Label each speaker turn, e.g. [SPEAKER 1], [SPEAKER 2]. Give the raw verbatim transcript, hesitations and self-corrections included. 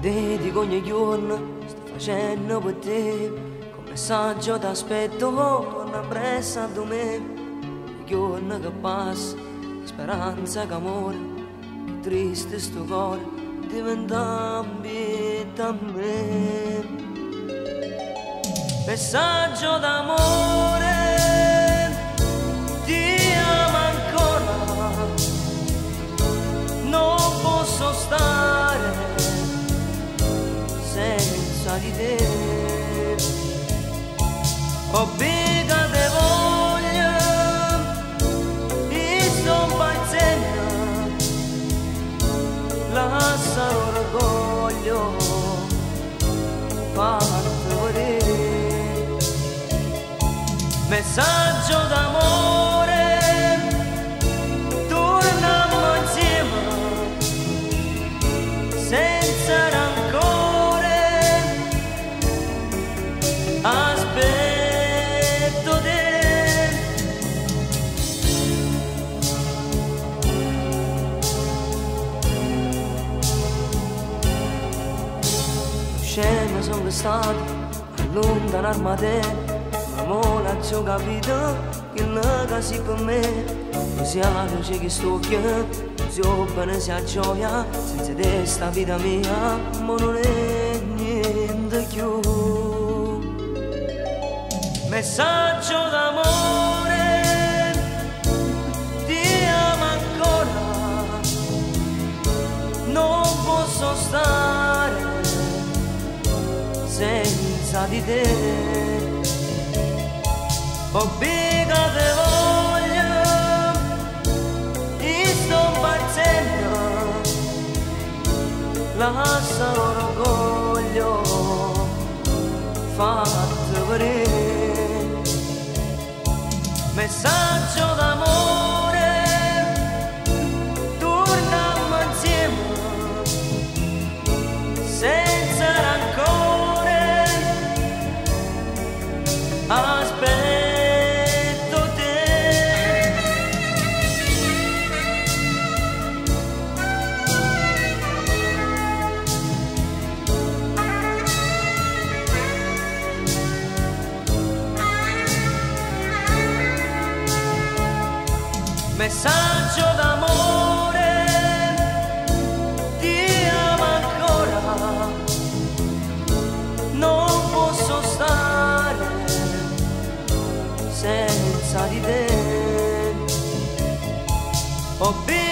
[SPEAKER 1] dedico ogni giorno, sto facendo per te. Con messaggio ti aspetto, torna presto a me. Il giorno che passa, speranza che amore, che triste sto cuore, diventa ambita a me. Messaggio d'amore, ti amo ancora, non posso stare senza di te. Ho biga te voglia, e sto pazienza, lascia l'orgoglio, fatto vedere. Messaggio d'amore, torniamo insieme, senza rancore, aspetto te. Scema sono stato, allontanarmi da te. Ma la c'ho capito che la casi per me non sia luce che sto qui, non sia bene sia gioia, senza te sta vita mia ma non è niente più. Messaggio d'amore, ti amo ancora, non posso stare senza di te. Ho biga te voglia, e sto impazzendo, lascia l'orgoglio, fatto vedere. Messaggio d'amore, torniamo insieme, senza rancore, aspetta. Messaggio d'amore, ti amo ancora, non posso stare senza di te. Ho